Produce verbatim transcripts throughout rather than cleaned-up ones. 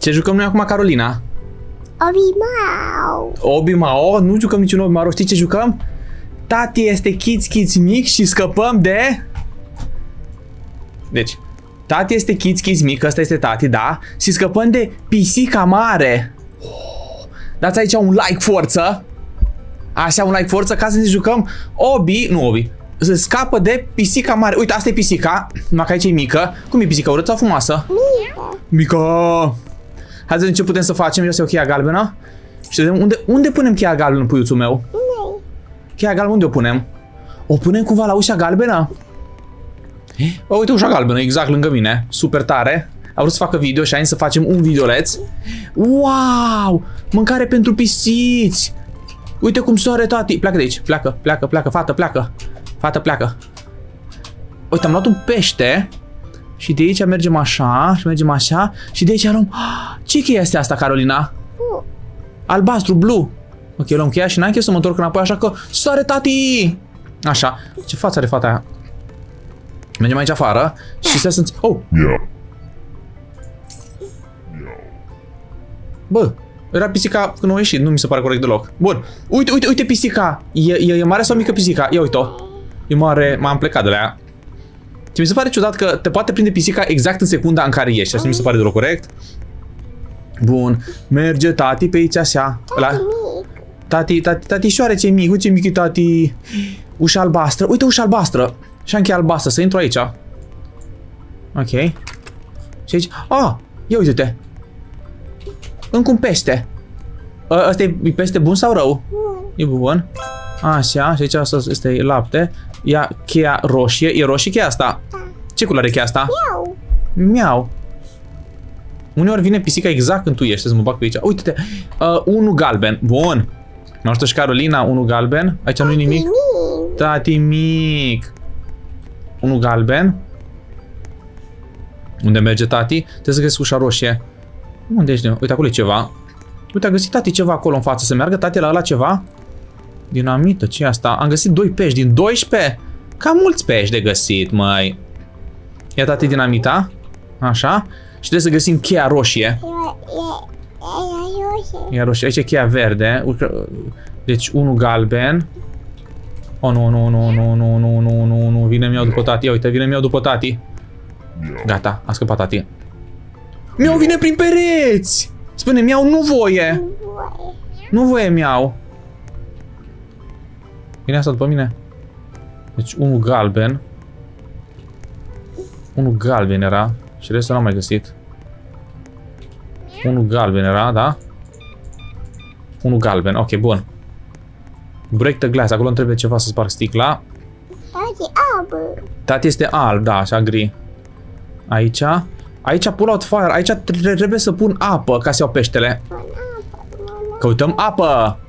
Ce jucăm noi acum, Carolina? Obi-Mao. Obi-Mao? Nu jucăm niciun Obi-Mao. Știi ce jucăm? Tati este Kids Kids mic și scăpăm de... Deci, Tati este Kids Kids mic, ăsta este Tati, da? Și scăpăm de pisica mare. Oh, dați aici un like forță. Așa, un like forță ca să ne jucăm Obi, nu Obi. Se scapă de pisica mare. Uite, asta e pisica. Numai că aici e mică. Cum e pisica? Urâtă sau frumoasă? Mică. Mică. Hai să vedem ce putem să facem. Ia să o cheia galbenă. Și vedem unde, unde punem cheia galbenă, puiuțul meu? Nu. Cheia galbenă unde o punem? O punem cumva la ușa galbenă? O, uite ușa galbenă, exact lângă mine. Super tare. A vrut să facă video și a zis să facem un videoleț. Wow! Mâncare pentru pisiți! Uite cum soare, Tati. Pleacă de aici. Pleacă, pleacă, pleacă. Fată, pleacă. Fată, pleacă. Uite, am luat un pește. Și de aici mergem așa. Și mergem așa. Și de aici luăm... Ce cheia este asta, Carolina? Nu. Albastru, blue. Ok, luăm cheia și n-am chef să mă întorc înapoi, așa că... Soare, Tati! Așa. Ce față are fata aia? Mergem aici afară. Și să sunt... Oh! Bă! Era pisica când a ieșit, nu mi se pare corect deloc. Bun, uite, uite, uite pisica. E, e, e mare sau mică pisica? Ia uite-o. E mare, m-am plecat de la ea. Și mi se pare ciudat că te poate prinde pisica exact în secunda în care ieși. Așa mi se pare deloc corect. Bun, merge Tati pe aici așa. La... Tati, tati, tati, șoarece mic, uite ce mic e Tati. Ușa albastră, uite ușa albastră. Șanchea albastră, să intru aici. Ok. Și aici, ah, ia uite-te. Încă un pește. Ăsta e pește bun sau rău? Bun. E bun. Așa, și aici asta este lapte. Ia cheia roșie. E roșie cheia asta? Da. Ce culoare e cheia asta? Miau. Miau. Uneori vine pisica exact când tu ești, să mă bag pe aici. Uite-te. Uh, unul galben. Bun. Mă ajută și Carolina, unul galben. Aici nu-i nimic. Tati mic. Unul galben. Unde merge Tati? Trebuie să găsesc ușa roșie. Unde ești? Uite, acolo e ceva. Uite, a găsit Tati ceva acolo în față. Să meargă Tati la ăla ceva? Dinamită, ce e asta? Am găsit doi pești din doisprezece. Cam mulți pești de găsit, măi. Ia Tati dinamita. Așa. Și trebuie să găsim cheia roșie. E roșie. Aici e cheia verde. Deci unul galben. Oh, nu, nu, nu, nu, nu, nu, nu, nu, nu. Vine mi-au după Tati. Ia uite, vine mi-au după Tati. Gata, a scăpat Tati. Miau vine prin pereți! Spune, Miau, nu voie! Nu voie, Miau! Vine asta după mine? Deci, unul galben. Unul galben era. Și restul n-am mai găsit. Unul galben era, da? Unul galben, ok, bun. Break the glass, acolo îmi trebuie ceva să sparg sticla. Tati alb. Tati este alb, da, așa gri. Aici. Aici pull out fire, aici trebuie să pun apă ca să iau peștele. Căutăm apă!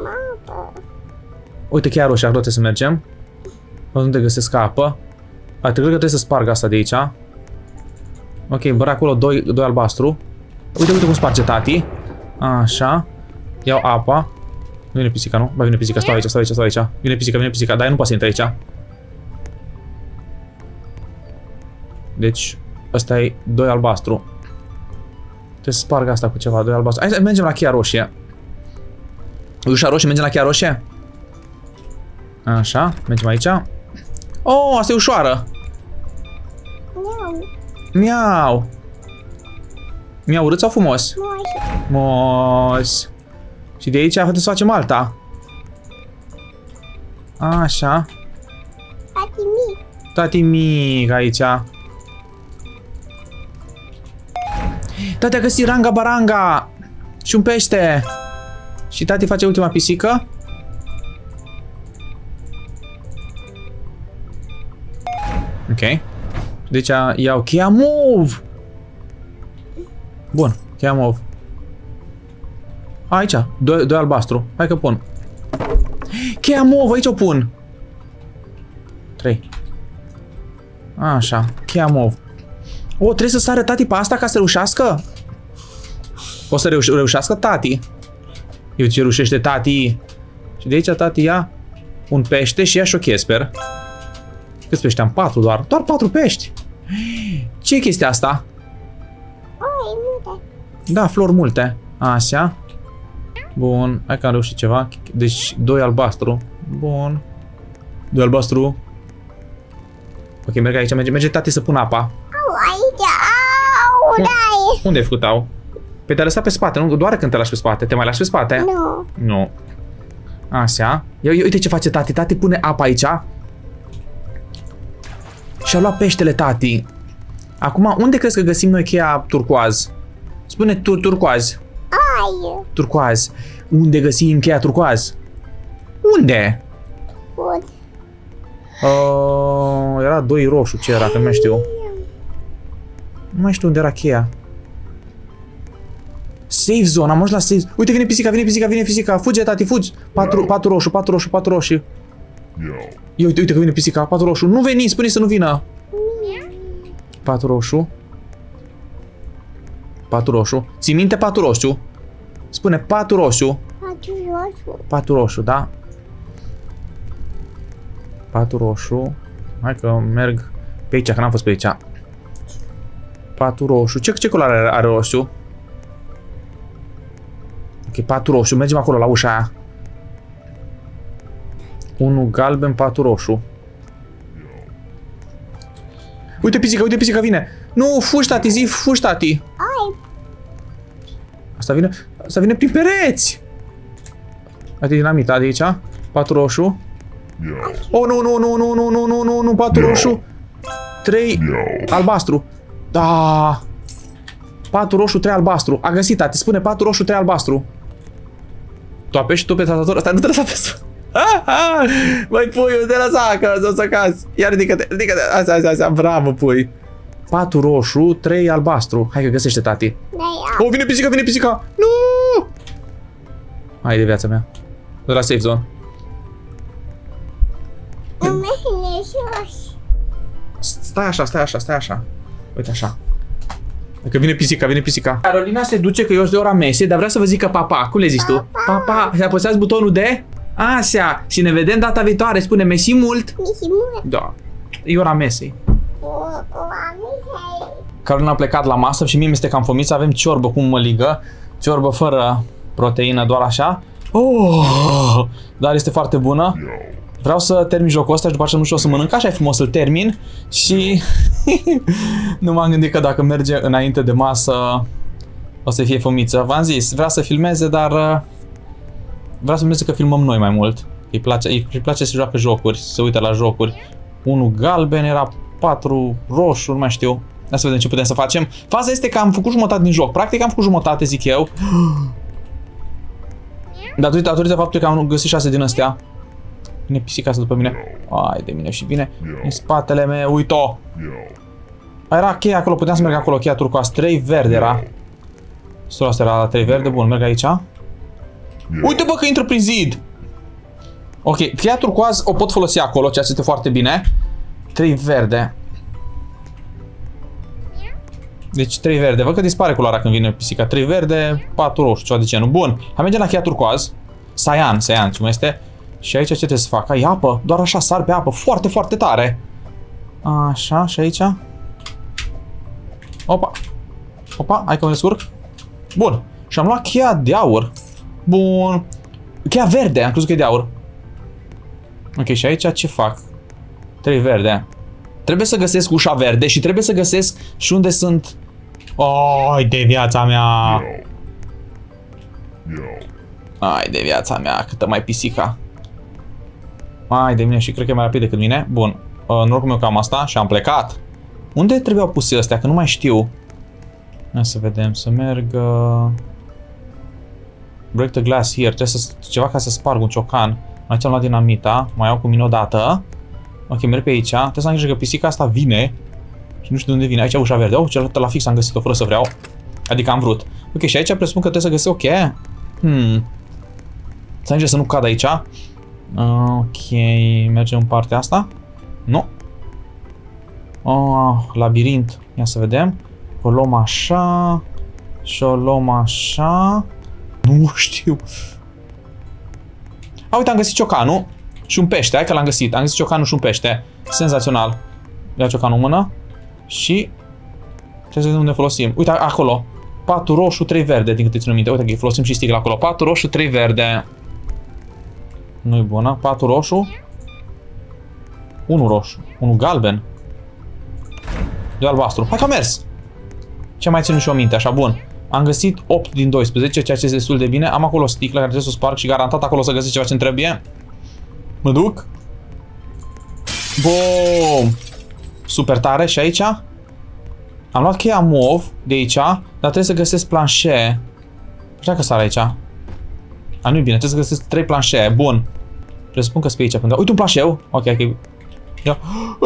Uite cheia roșie, acolo trebuie să mergem. Unde găsesc apă? Cred că trebuie să sparg asta de aici. Ok, bără acolo doi, doi albastru. Uite, uite cum sparge Tati. Așa. Iau apa. Nu vine pisica, nu? Ba, vine pisica, stau aici, stau aici, stau aici. Vine pisica, vine pisica, dar nu poate să intre aici. Deci, ăsta e doi albastru. Trebuie să sparg asta cu ceva, doi albastru. Hai să mergem la cheia roșie. Ușa roșie, mergem la cheia roșie? Așa, mergem aici. Oh, asta e ușoară. Miau. Miau. Miau, urât sau frumos? Moș. Moș. Și de aici trebuie să facem alta. Așa. Tati mic. Tati mic aici. Tati a găsit ranga baranga. Și un pește. Și Tati face ultima pisică. Ok. Deci iau cheia move. Bun, cheia move. Aici, doi, doi albastru. Hai că pun. Cheia move, aici o pun. trei. Așa, cheia move. O, trebuie să sară Tati pe asta ca să reușească? O să reuș reușească Tati. Eu ce reușește Tati. Și de aici Tati ia un pește și ia șoche, sper. Câți pești am? Patru doar. Doar patru pești. Ce e chestia asta? Oi, multe. Da, flori multe. Așa. Bun, hai că am reușit ceva. Deci, doi albastru. Bun. Doi albastru. Ok, merg aici, merge, merge tati să pun apa. Au, aici, au, dai. Unde ai făcut au? Păi te-a lăsat pe spate, nu? Doar când te lași pe spate. Te mai lași pe spate? Nu. Nu. Așa. Ia, uite ce face tati. Tati pune apa aici. Și-a luat peștele tati. Acum, unde crezi că găsim noi cheia turcoaz? Spune tur turcoaz. Ai. Turcoaz. Unde găsim cheia turcoaz? Unde? Bun. Uh, era doi roșu, ce era, că nu mai știu. Nu mai știu unde era cheia. Safe zone, am ajuns la safe zone. Uite, vine pisica, vine pisica, vine pisica. Fuge, tati, fugi. Patru, patru roșu, patru roșu, patru roșu. Ia uite, uite că vine pisica, patru roșu. Nu veni, spune să nu vină. Patru roșu. Patru roșu. Ții minte patru roșu? Spune patru roșu. Patru roșu. Patru roșu, da? Patru roșu. Hai că merg pe aici, că n-am fost pe aici. Patru roșu. Ce, ce culoare are, are roșu? Ok, patru roșu. Mergem acolo la ușa aia. Unu galben, patru roșu. Uite pisica, uite pisica vine. Nu, fugi tati, zi, fugi tati. Ai. Asta vine, asta vine prin pereți. Uite dinamita de aici. Patru roșu. Oh, nu, nu, nu, nu, nu, nu, nu, nu, nu, patru roșu. Trei albastru. Da. Patru roșu, trei albastru. A găsit, tati, spune patru roșu, trei albastru. Tu apeși tu pe tastatură. Stai, nu te lăsa pe sus. Băi, puiul, te lăsa, că o să cazi. Ia ridică-te, ridică-te. Așa, așa, așa, bravo, pui. Patru roșu, trei albastru. Hai că găsește, tati. Oh, vine pisica, vine pisica. Nu! Hai de viața mea. De la safe zone. Stai așa, stai așa, stai așa. Uite așa. Că vine pisica, vine pisica. Carolina se duce că eu sunt de ora mese, dar vrea să vă zică papa. Cum le zici tu? Papa. Și apăsați butonul de... Așa. Și ne vedem data viitoare. Spune mersi mult. Mersi mult. Da. E ora mesei. Carolina a plecat la masă și mie mi este cam fomiță. Avem ciorbă cu măligă. Ciorbă fără proteină, doar așa. Oh, dar este foarte bună. Vreau să termin jocul ăsta și după aceea nu știu o să mănânc. Așa e frumos să-l termin. Și nu m-am gândit că dacă merge înainte de masă o să fie fomiță. V-am zis, vrea să filmeze, dar vrea să filmeze că filmăm noi mai mult. Îi place, îi place să joacă jocuri, să se uite la jocuri. Unul galben, era patru roșu, nu mai știu. Hai să vedem ce putem să facem. Faza este că am făcut jumătate din joc. Practic am făcut jumătate, zic eu. Datorită, datorită faptului că am găsit șase din astea. Vine pisica asta după mine. Ai de mine și vine în spatele meu. Uite-o! Era cheia acolo, puteam să merg acolo, cheia turcoasă. trei verde era. Sora asta era la trei verde. Bun, merg aici. Uite bă că intră prin zid! Ok, cheia turcoază o pot folosi acolo, ceea ce este foarte bine. trei verde. Deci trei verde. Văd că dispare culoarea când vine pisica. trei verde, patru roșu, ceva de genul. Bun, hai mergem la cheia turcoază. Saian, Saian, cum este? Și aici ce trebuie să fac? Ai apă, doar așa sar pe apă, foarte, foarte tare. Așa, și aici. Opa. Opa, hai că mă descurc. Bun, și am luat cheia de aur. Bun. Cheia verde, am crezut că e de aur. Ok, și aici ce fac? trei verde. Trebuie să găsesc ușa verde și trebuie să găsesc și unde sunt... Ai de viața mea! Ai de viața mea, câtă mai pisica. Ai de mine și cred că e mai rapid decât mine. Bun, uh, norocul meu că am asta și am plecat. Unde trebuiau puse astea? Că nu mai știu. Hai să vedem, să merg... Uh... Break the glass here. Trebuie să... ceva ca să sparg un ciocan. Aici am luat dinamita, mai iau cu mine o dată. Ok, merg pe aici. Trebuie să am grijă că pisica asta vine. Și nu știu de unde vine. Aici ușa verde. Oh, cealaltă la fix am găsit-o fără să vreau. Adică am vrut. Ok, și aici presupun că trebuie să găsesc o cheie. Hmm. Să am grijă să nu cad aici. Ok, mergem în partea asta. Nu. Oh, labirint. Ia să vedem. O luăm așa. Și o luăm așa. Nu știu. A, uite, am găsit ciocanul. Și un pește, hai că l-am găsit. Am găsit ciocanul și un pește. Senzațional. Ia ciocanul în mână. Și trebuie să vedem unde folosim. Uite, acolo. patru roșu, trei verde, din câte țin minte. Uite că folosim și sticla acolo. patru roșu, trei verde. Nu-i bună. patru roșu. unu roșu. unu galben. doi albastru. Hai că a mers! Ce mai țin și o minte, așa, bun. Am găsit opt din doisprezece, ceea ce este destul de bine. Am acolo sticla care trebuie să o sparg și garantat acolo să găsesc ceva ce-mi trebuie. Mă duc. Bum! Super tare. Și aici am luat cheia mov de aici, dar trebuie să găsesc planșe. Așa că sar aici. A, nu-i bine, trebuie să găsesc trei planșe. Bun. Presupun că sunt pe aici. Până... Uite un planșeu. Ok, ok. Ia.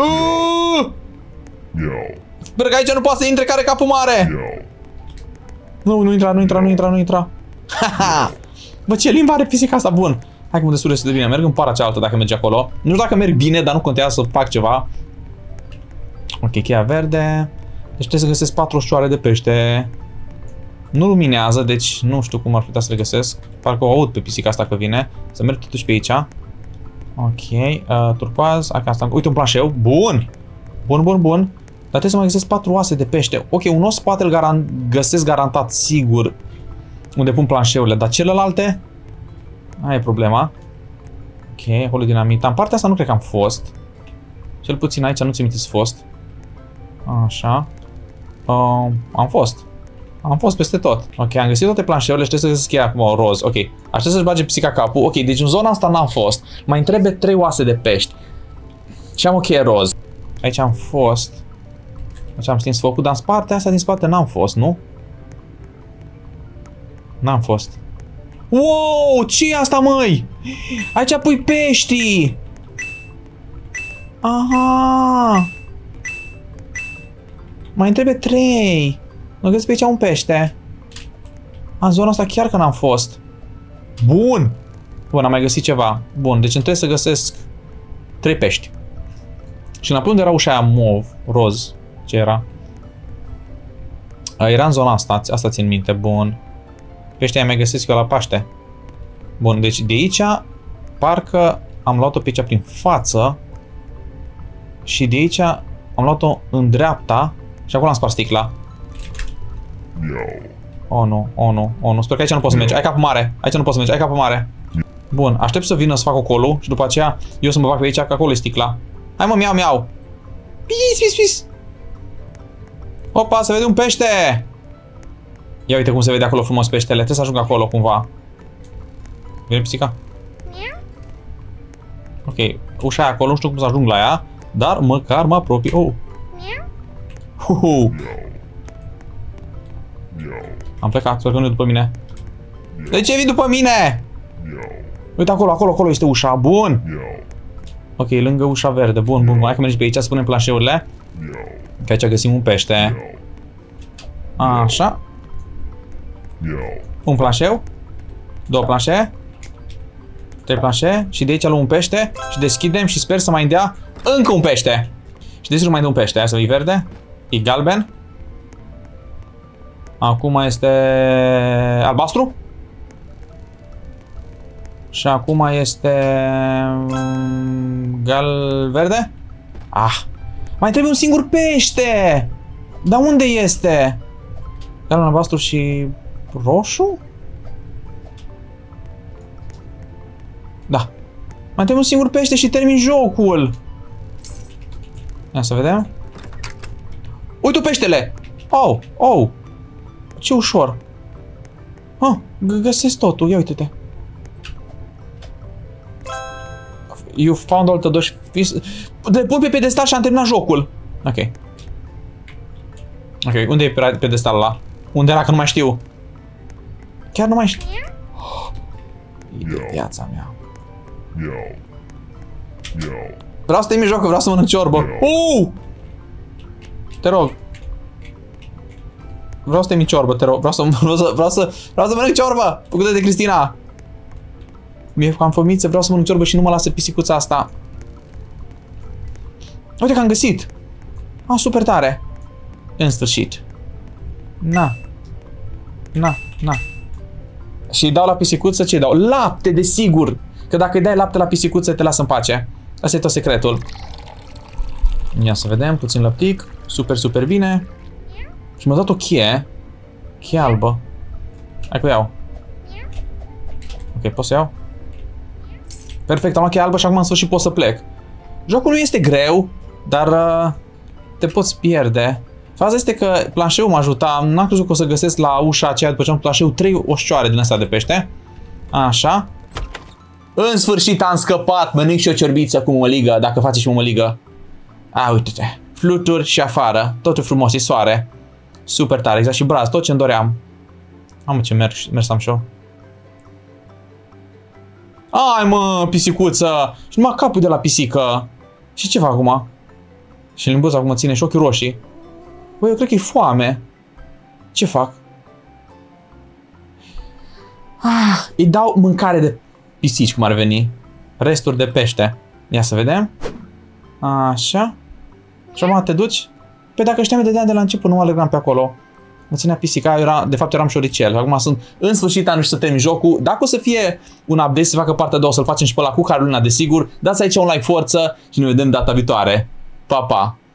Sper că aici nu poate să intre, care capul mare. Nu, nu intra, nu intra, nu intra, nu intra. Haha. Bă, ce limbă are pisica asta? Bun. Hai că mă destul de bine. Merg în para cealaltă dacă merge acolo. Nu știu dacă merg bine, dar nu contează să fac ceva. Ok, cheia verde. Deci trebuie să găsesc patru șoare de pește. Nu luminează, deci nu știu cum ar putea să le găsesc. Parcă o aud pe pisica asta că vine. Să merg totuși pe aici. Ok, uh, turcoaz. Asta. Uite un planșeu. Bun! Bun, bun, bun. Dar trebuie să mai găsesc patru oase de pește. Ok, un os poate îl garan găsesc garantat sigur unde pun planșeurile, dar celelalte? Aia e problema. Ok, acolo dinamita. În partea asta nu cred că am fost. Cel puțin aici nu ți-mi minte să fost. Așa. Uh, am fost. Am fost peste tot. Ok, am găsit toate planșeurile și trebuie să găsesc cheia acum roz. Ok, așa să-și bage pisica capul. Ok, deci în zona asta n-am fost. Mai trebuie trei oase de pești. Și am o cheie roz. Aici am fost. Aici am stins focul, dar în partea asta din spate n-am fost, nu? N-am fost. Wow, ce e asta, măi? Aici pui peștii. Aha. Mai trebuie trei. Nu găsesc pe aici un pește. În zona asta chiar că n-am fost. Bun. Bun, am mai găsit ceva. Bun, deci îmi trebuie să găsesc trei pești. Și înapoi unde era ușa aia mov, roz, ce era? Era în zona asta, asta țin minte, bun. Peștii mai găsesc eu la Paște. Bun, deci de aici, parcă am luat-o pe aici prin față. Și de aici am luat-o în dreapta. Și acolo am spart sticla. Oh, nu, oh, nu, oh, nu. Sper că aici nu poți să mergi. Ai capul mare. Aici nu poți să mergi. Ai capul mare. Bun, aștept să vină să fac ocolul și după aceea eu să mă bag pe aici, că acolo e sticla. Hai mă, miau, miau. Pis, pis, pis. Opa, se vede un pește. Ia uite cum se vede acolo frumos peștele. Trebuie să ajung acolo cumva. Vine pisica? Ok, ușa e acolo, nu știu cum să ajung la ea, dar măcar mă apropii. Oh. Huhu. Am plecat, sper că nu e după mine. De ce vii după mine? Uite acolo, acolo, acolo este ușa. Bun. Ok, lângă ușa verde. Bun, bun, hai că mergi pe aici să punem planșeurile. Că aici găsim un pește. Așa. Un planșeu. Două planșe. Trei planșe. Și de aici luăm un pește. Și deschidem și sper să mai dea încă un pește. Și de aici nu mai dă un pește. Hai să vii verde. E galben. Acum este albastru. Și acum este gal verde. Ah, mai trebuie un singur pește. Dar unde este? Galben, albastru și roșu? Da. Mai trebuie un singur pește și termin jocul. Ia să vedem. Uite peștele. Oh, oh. Ce ușor. Ah, găsesc totul. Ia uite-te. You found all the doors. Le pun pe pedestal și am terminat jocul. Ok. Ok, unde e pedestalul ăla? Unde era că nu mai știu? Chiar nu mai știu. Oh, e de viața mea. Vreau să termin jocul, vreau să mănânc ciorbă. Uh! Te rog. Vreau să termin ciorbă, te rog. Vreau să, vreau să, vreau să, vreau să mănânc ciorbă făcută de Cristina. Mi-e cam fomiță, vreau să mănânc ciorbă și nu mă lasă pisicuța asta. Uite că am găsit. Ah, super tare. În sfârșit. Na. Na, na. Și dau la pisicuță, ce dau? Lapte, desigur. Că dacă îi dai lapte la pisicuță, te lasă în pace. Asta e tot secretul. Ia să vedem, puțin lăptic. Super, super bine. Și m-a dat o cheie. cheia albă. Hai că iau. Ok, pot să iau? Perfect, am luat cheia albă și acum în sfârșit pot să plec. Jocul nu este greu, dar uh, te poți pierde. Faza este că planșeul mă ajuta, n-am crezut că o să găsesc la ușa aceea după ce am planșeul trei oșcioare din astea de pește. Așa. În sfârșit am scăpat, mănânc și o ciorbiță cu mămăligă, dacă faci și mămăligă. A, uite-te, fluturi și afară, totul frumos, e soare. Super tare, exact și braz, tot ce-mi doream. Mamă, ce merg, mers am și eu. Ai mă, pisicuță, și numai capul de la pisică. Și ce fac acum? Și limbuța acum ține și ochii roșii. Băi, eu cred că e foame. Ce fac? Ah, îi dau mâncare de pisici, cum ar veni. Resturi de pește. Ia să vedem. Așa. Și acum te duci? Păi dacă știam de de la început, nu alergam pe acolo. Mă ținea pisica, era, de fapt eram șoricel. Acum sunt, în sfârșit am reușit să termin jocul. Dacă o să fie un update, să facă partea a doua, o să-l facem și pe ăla cu Carolina, desigur. Dați aici un like forță și ne vedem data viitoare. Pa, pa!